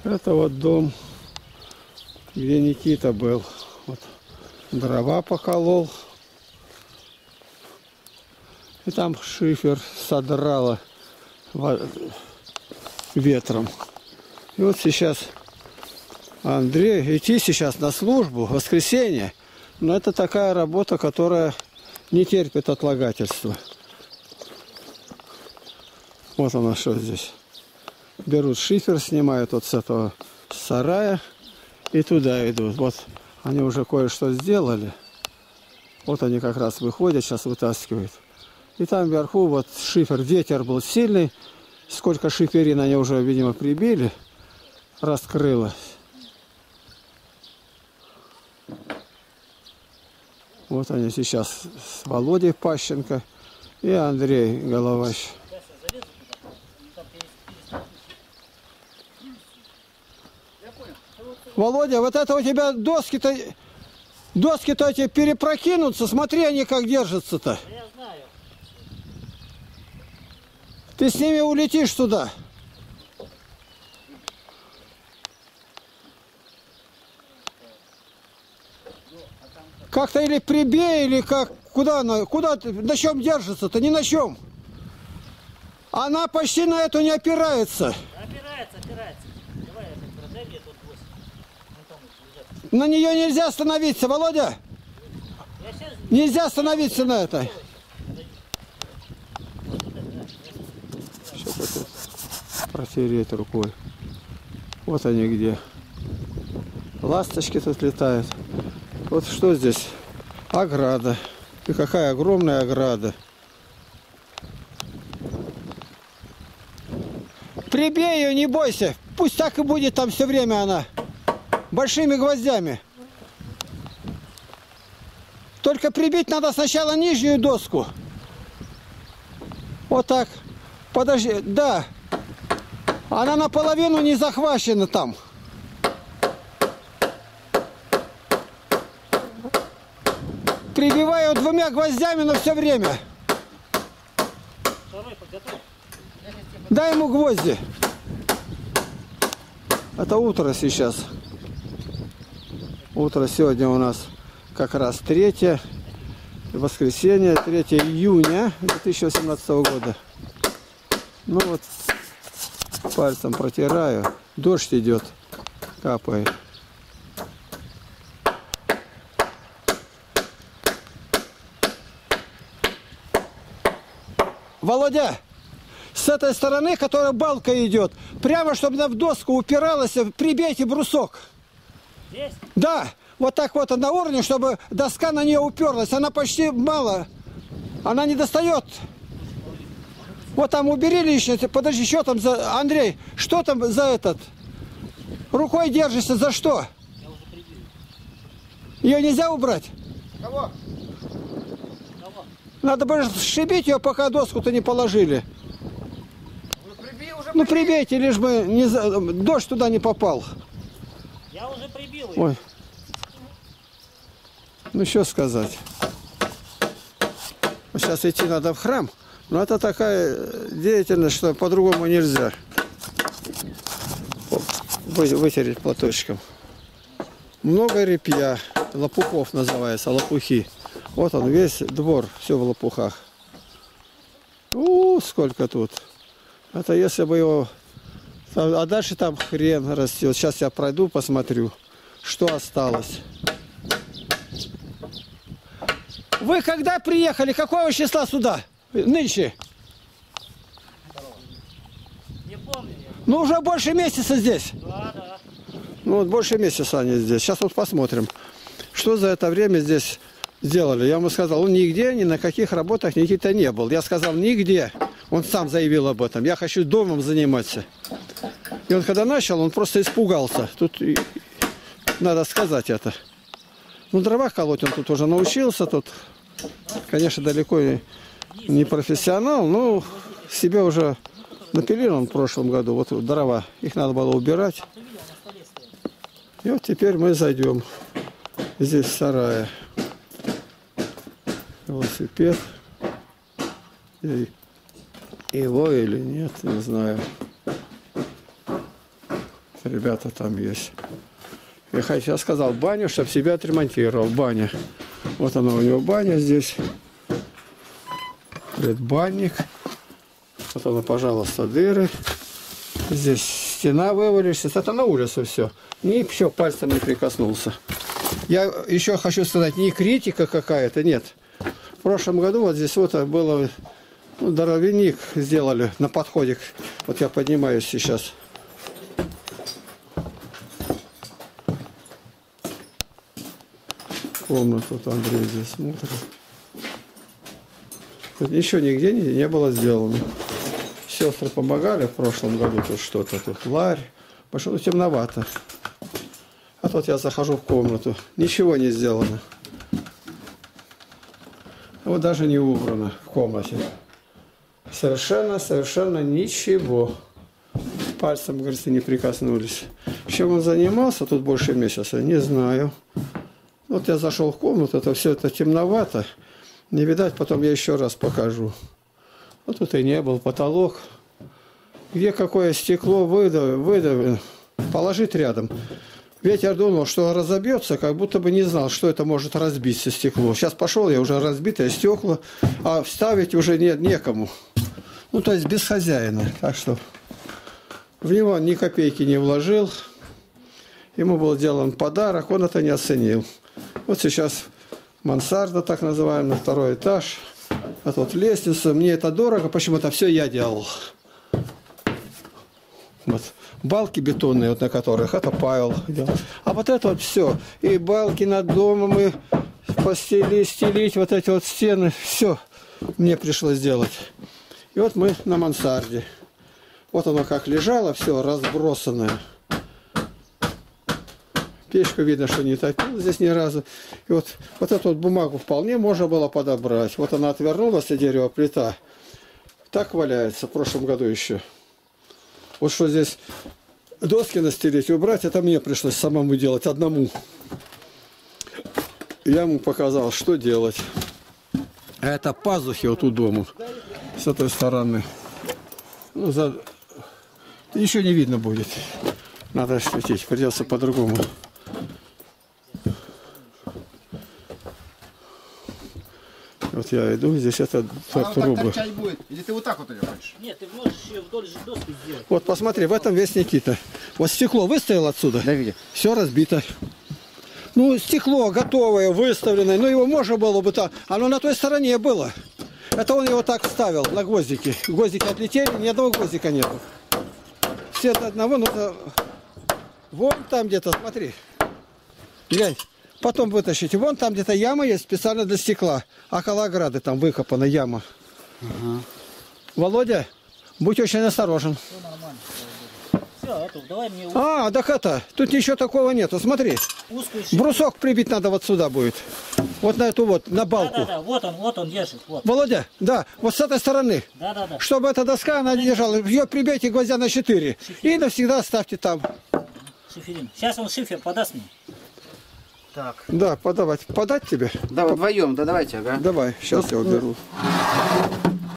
Это вот дом, где Никита был. Вот дрова поколол. И там шифер содрало ветром. И вот сейчас Андрей идти сейчас на службу в воскресенье. Но это такая работа, которая не терпит отлагательства. Вот оно что здесь. Берут шифер, снимают вот с этого сарая и туда идут. Вот они уже кое-что сделали. Вот они как раз выходят, сейчас вытаскивают. И там вверху вот шифер, ветер был сильный. Сколько шиферин они уже, видимо, прибили, раскрылось. Вот они сейчас с Володей Пащенко и Андрей Головащ. Володя, вот это у тебя доски-то эти перепрокинутся. Смотри, они как держатся-то. Я знаю. Ты с ними улетишь туда. Как-то или прибей, или как. Куда она? Куда ты? На чем держится-то? Ни на чем. Она почти на эту не опирается. Опирается. Давай я так разойди, тут 8. Вон там лежат. На нее нельзя остановиться, Володя. Нельзя остановиться на этой. Сейчас это протереть рукой. Вот они где. Ласточки тут летают. Вот что здесь? Ограда. И какая огромная ограда. Прибей ее, не бойся. Пусть так и будет там все время она. Большими гвоздями. Только прибить надо сначала нижнюю доску. Вот так. Подожди. Да. Она наполовину не захвачена там. Прибиваю двумя гвоздями, но все время. Второй подготовь. Дай ему гвозди. Это утро сейчас. Утро сегодня у нас как раз 3 воскресенье, 3 июня 2018 года. Ну вот, пальцем протираю. Дождь идет, капает. Володя, с этой стороны, которая балка идет, прямо, чтобы она в доску упиралась, прибейте брусок. Здесь? Да, вот так вот на уровне, чтобы доска на нее уперлась. Она почти мало, она не достает. Вот там убери лишнее. Подожди, что там за... Андрей, что там за этот? Рукой держишься, за что? Я уже прибил. Ее нельзя убрать? Кого? Надо бы сшибить ее, пока доску-то не положили. Ну прибейте, лишь бы не... дождь туда не попал. Я уже прибил ее. Ой. Ну что сказать. Сейчас идти надо в храм. Но это такая деятельность, что по-другому нельзя. Вытереть платочком. Много репья. Лопухов называется, лопухи. Вот он, весь двор, все в лопухах. Сколько тут. Это если бы его... А дальше там хрен растет. Сейчас я пройду, посмотрю, что осталось. Вы когда приехали? Какого числа сюда? Нынче? Не помню я. Ну, уже больше месяца здесь. Да. Ну, вот больше месяца они здесь. Сейчас вот посмотрим, что за это время здесь сделали. Я ему сказал, он нигде, ни на каких работах Никита не был. Я сказал, нигде. Он сам заявил об этом. Я хочу домом заниматься. И он когда начал, он просто испугался. Тут надо сказать это. Ну, дрова колоть он тут уже научился. Тут, конечно, далеко не профессионал, но себе уже напилил он в прошлом году. Вот дрова. Их надо было убирать. И вот теперь мы зайдем. Здесь в сарае. Велосипед. Его или нет, не знаю. ребята там есть. Я сказал баню, чтобы себя отремонтировал. Баня. Вот она у него баня здесь. Предбанник. Вот она, пожалуйста, дыры. Здесь стена вывалишься. Это на улице все. Ни еще пальцем не прикоснулся. Я еще хочу сказать, не критика какая-то, нет. В прошлом году вот здесь вот было, ну, дровяник сделали на подходе. Вот я поднимаюсь сейчас. Комнату Андрей здесь смотрит. Тут ничего нигде не было сделано. Сестры помогали в прошлом году, тут что-то, тут ларь. Потому что темновато. А тут я захожу в комнату. Ничего не сделано. Вот даже не убрано в комнате. Совершенно ничего. Пальцем, говорится, не прикоснулись. Чем он занимался тут больше месяца, не знаю. Вот я зашел в комнату, это все это темновато. Не видать, потом я еще раз покажу. Вот тут и не был потолок. Где какое стекло выдавлено, положить рядом. Ветер думал, что разобьется, как будто бы не знал, что это может разбиться стекло. Сейчас пошел, я уже разбитое стекло, а вставить уже нет некому. Ну, то есть без хозяина. Так что в него ни копейки не вложил. Ему был сделан подарок, он это не оценил. Вот сейчас мансарда, так называемая, второй этаж. А тут лестница. Мне это дорого, почему-то все я делал. Вот. Балки бетонные, вот на которых, это Павел делал. А вот это вот все. И балки над домом, и стелить вот эти вот стены. Все мне пришлось делать. И вот мы на мансарде. Вот оно как лежало, все разбросанное. Печку видно, что не топил здесь ни разу. И вот эту вот бумагу вполне можно было подобрать. Вот она отвернулась, и дерево, плита. Так валяется, в прошлом году еще. Вот что здесь доски настелить и убрать, это мне пришлось самому делать, одному. Я ему показал, что делать. А это пазухи вот у дома. С этой стороны. Ну, еще не видно будет. Надо осветить, придется по-другому. Вот я иду, здесь это трубы. Торчать будет? Или ты вот так вот ее хочешь? Нет, ты можешь ее вдоль же доски сделать. Вот посмотри, в этом весь Никита. Вот стекло выставил отсюда. Да, види. Все разбито. Ну, стекло готовое, выставленное. Ну, его можно было бы так. Оно на той стороне было. Это он его так ставил на гвоздики. Гвоздики отлетели, ни одного гвоздика нету. Все до одного, ну, вон там где-то, смотри. Глянь. Потом вытащите. Вон там где-то яма есть специально для стекла. Около ограды там выкопана яма. Ага. Володя, будь очень осторожен. Все нормально. Все, это, давай мне А, так это, тут ничего такого нету. Смотри, узкую брусок прибить надо вот сюда будет. Вот на эту вот, на балку. Да, вот он держит. Вот. Володя, да, вот с этой стороны. Да. Чтобы эта доска, она держала. Ее прибейте гвоздя на 4. И навсегда ставьте там. Шиферин. Сейчас он шифер подаст мне. Так. Да, подавать. Подать тебе? Да, вдвоем, да, давайте, ага. Давай, сейчас я уберу.